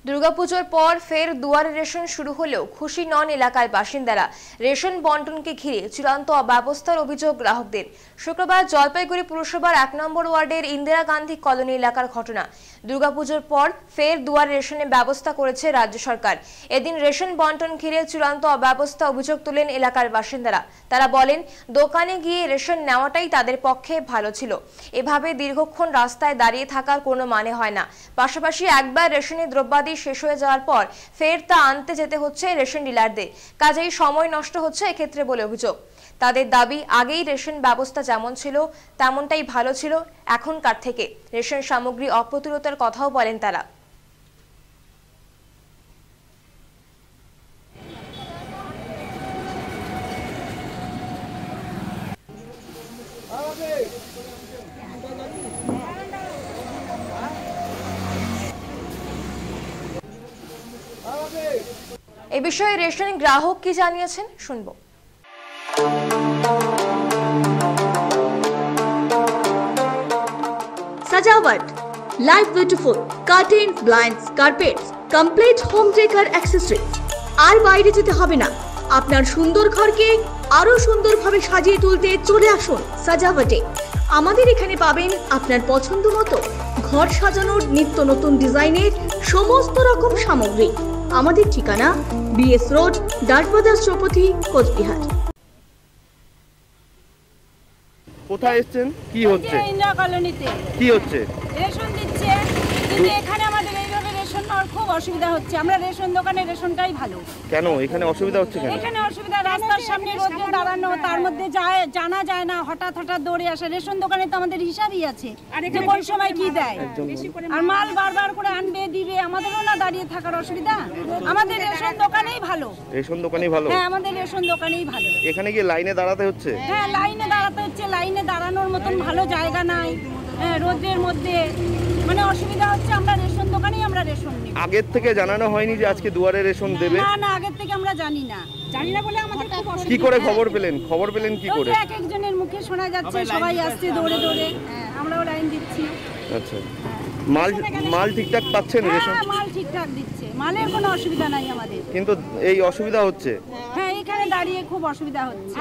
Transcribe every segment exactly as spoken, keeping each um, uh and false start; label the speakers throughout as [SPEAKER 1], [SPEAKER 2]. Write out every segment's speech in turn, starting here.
[SPEAKER 1] দুর্গাপুজোর পর ফের দুয়ারে রেশন শুরু হলেও খুশি নন এলাকার বাসিন্দারা। রেশন বন্টনকে ঘিরে চূড়ান্ত অব্যবস্থার অভিযোগ গ্রাহকদের। শুক্রবার জলপাইগুড়ি পুরসভার এক নম্বর ওয়ার্ডের ইন্দিরা গান্ধী কলোনি এলাকার ঘটনা। দুর্গাপুজোর পর ফের দুয়ারে রেশনের ব্যবস্থা করেছে রাজ্য সরকার। এদিন রেশন বন্টন ঘিরে চূড়ান্ত অব্যবস্থা অভিযোগ তোলেন এলাকার বাসিন্দারা। তারা বলেন, দোকানে গিয়ে রেশন নেওয়াটাই তাদের পক্ষে ভালো ছিল। এভাবে দীর্ঘক্ষণ রাস্তায় দাঁড়িয়ে থাকার কোনো মানে হয় না। পাশাপাশি একবার রেশনের দ্রব্যাদি শেষ হয়ে যাওয়ার পর ফের তা আনতে যেতে হচ্ছে রেশন ডিলারদের। কাজেই সময় নষ্ট হচ্ছে এক্ষেত্রে বলে অভিযোগ। তাদের দাবি, আগেই রেশন ব্যবস্থা যেমন ছিল তেমনটাই ভালো ছিল, এখনকার থেকে রেশন সামগ্রী অপ্রতুলতার কথাও বলেন তারা। এই বিষয়ে রেশন গ্রাহক কি জানিয়েছেন শুনবো।
[SPEAKER 2] Sajawat, live beautiful, curtains, blinds, carpets, complete home decor accessories. আর বাইরে যেতে হবে না। আপনার সুন্দর ঘরকে আরো সুন্দরভাবে সাজিয়ে তুলতে চলে আসুন সাজাওয়াটে। আমাদের এখানে পাবেন আপনার পছন্দ মতো ঘর সাজানোর নিত্য নতুন ডিজাইনের সমস্ত রকম সামগ্রী। আমাদের ঠিকানা বিএস রোড, ডাকবাজার চৌপতি, কোচবিহার।
[SPEAKER 3] কোথায় এসেছেন? কি হচ্ছে?
[SPEAKER 4] ইন্দিরা কলোনিতে
[SPEAKER 3] কি হচ্ছে?
[SPEAKER 4] রেশন দিচ্ছে, কিন্তু এখানে আমাদের এইভাবে রেশন নেওয়ার খুব অসুবিধা হচ্ছে। আমরা রেশন দোকানে রেশনটাই ভালো।
[SPEAKER 3] কেন এখানে অসুবিধা হচ্ছে? কেন
[SPEAKER 4] এখানে অসুবিধা, রাস্তার সামনে রোদে দাঁড়ানো, তার মধ্যে যায় জানা যায় না, হঠাৎ হঠাৎ দৌড়ে আসে। রেশন দোকানে তো আমাদের হিসাবই আছে যে কোন সময় কি দেয়, আর মাল বারবার করে আনবে দিবে, আমাদেরও না দাঁড়িয়ে থাকার অসুবিধা। আমাদের রেশন দোকানেই ভালো।
[SPEAKER 3] রেশন দোকানেই ভালো?
[SPEAKER 4] হ্যাঁ, আমাদের রেশন দোকানেই ভালো।
[SPEAKER 3] এখানে কি লাইনে দাঁড়াতে হচ্ছে?
[SPEAKER 4] হ্যাঁ, লাইনে দাঁড়াতে হচ্ছে। লাইনে দাঁড়ানোর মতন ভালো জায়গা নাই, হ্যাঁ, রোদের মধ্যে মানে অসুবিধা হচ্ছে। আমরা রেশন দোকানেই আমরা রেশন নিই।
[SPEAKER 3] আগের থেকে জানানো হয়নি যে আজকে দুয়ারে রেশন দেবে?
[SPEAKER 4] না না, আগের থেকে আমরা জানি না। জানি না বলে আমাদের খুব অসুবিধা।
[SPEAKER 3] কি করে খবর পেলেন? খবর পেলেন কি করে?
[SPEAKER 4] এক একজনের মুখে শোনা যাচ্ছে, সবাই আসছে দৌড়ে দৌড়ে, আমরাও লাইন দিচ্ছি।
[SPEAKER 3] আচ্ছা, মাল মাল ঠিকঠাক পাচ্ছেন? রেশন
[SPEAKER 4] হ্যাঁ, মাল ঠিকঠাক দিচ্ছে, মালের কোনো অসুবিধা নাই আমাদের।
[SPEAKER 3] কিন্তু এই অসুবিধা হচ্ছে?
[SPEAKER 4] হ্যাঁ, এখানে দাঁড়িয়ে খুব অসুবিধা হচ্ছে।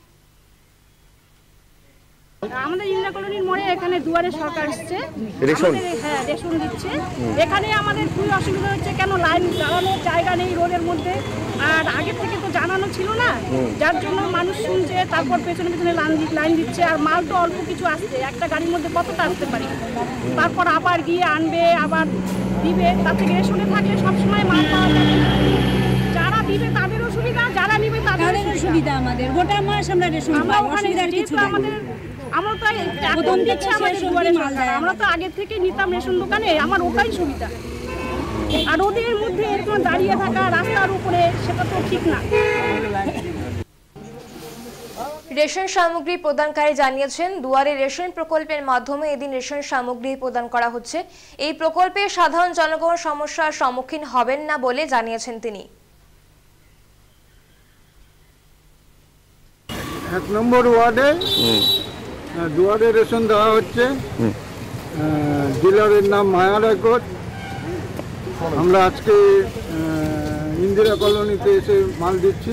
[SPEAKER 4] আমাদের ইন্দিরা কলোনির মোড়ে এখানে দুয়ারে সরকার এসছে,
[SPEAKER 3] রেশন,
[SPEAKER 4] হ্যাঁ রেশন দিচ্ছে। এখানে আমাদের খুবই অসুবিধা হচ্ছে, কেন লাইন দাঁড়ানোর জায়গা নেই রোদের মধ্যে, আর আগের থেকে তো জানানো ছিল না, যার জন্য মানুষ শুনছে, তারপর পেছনে পেছনে লাইন দিচ্ছে। আর মাল তো অল্প কিছু আসছে, একটা গাড়ির মধ্যে কতটা আসতে পারে, তারপর আবার গিয়ে আনবে, আবার দিবে। তার থেকে রেশনে থাকলে সবসময় মাল পাওয়া যাবে। যারা দিবে তাদেরও সুবিধা, যারা নিবে তাদেরও সুবিধা। আমাদের গোটা মাস আমরা রেশন পাই, অসুবিধা কিছু আমাদের। আমরা তো এখন দিচ্ছি আমাদের দুয়ারে সরকার, আমরা তো আগে থেকে নিতাম রেশন দোকানে, আমার ওটাই সুবিধা। আর ওদের মধ্যে এরকম দাঁড়িয়ে থাকা রাস্তার উপরে, সেটা তো ঠিক না।
[SPEAKER 1] রেশন সামগ্রী প্রদানকারী জানিয়েছেন, দুয়ারে রেশন প্রকল্পের মাধ্যমে এদিন রেশন সামগ্রী প্রদান করা হচ্ছে। এই প্রকল্পে সাধারণ জনগণ সমস্যার সম্মুখীন হবেন না বলে জানিয়েছেন তিনি।
[SPEAKER 5] এক নম্বর ওয়ার্ডে দুয়ারে রেশন দেওয়া হচ্ছে। ডিলারের নাম মায়া রেকর্ড। আমরা আজকে ইন্দিরা কলোনিতে এসে মাল দিচ্ছি।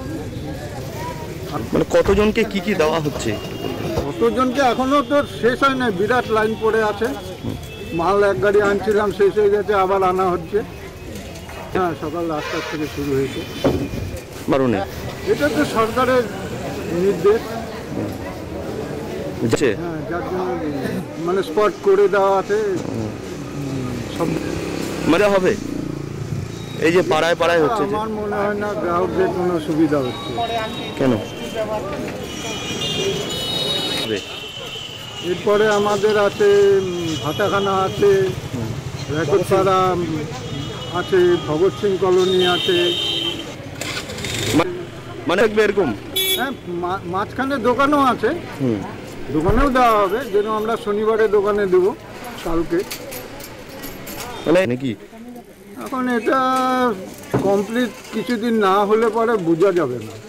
[SPEAKER 3] মানে কতজনকে কি কি দেওয়া হচ্ছে?
[SPEAKER 5] কতজনকে এখনো তো শেষ হয় না, বিরাট লাইন পড়ে আছে। মাল এক গাড়ি আনছিলাম, শেষ হয়ে গেছে, আবার আনা হচ্ছে। হ্যাঁ, সকাল রাস্তার থেকে শুরু হয়েছে। এটা তো সরকারের নির্দেশ, হ্যাঁ, যার জন্য মানে স্পট করে দেওয়া আছে। সব
[SPEAKER 3] মজা হবে এই যে পাড়ায় পাড়ায় হচ্ছে।
[SPEAKER 5] আমার মনে হয় না গ্রাহকদের কোনো সুবিধা হচ্ছে।
[SPEAKER 3] কেন?
[SPEAKER 5] এরপরে আমাদের আছে ভাটাখানা আছে, রেকর্ডপাড়া আছে, ভগৎ সিং কলোনি আছে।
[SPEAKER 3] মানে এরকম,
[SPEAKER 5] হ্যাঁ, মাঝখানে দোকানও আছে, দোকানেও দেওয়া হবে। যেন আমরা শনিবারে দোকানে দেবো কালকে।
[SPEAKER 3] মানে নাকি
[SPEAKER 5] এখন এটা কমপ্লিট কিছুদিন না হলে পরে বোঝা যাবে না।